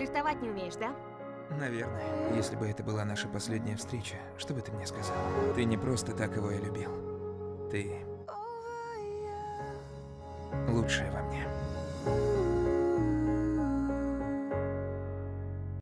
флиртовать не умеешь, да? Наверное. Если бы это была наша последняя встреча, что бы ты мне сказал? Ты не просто так его и любил. Ты лучшая во мне.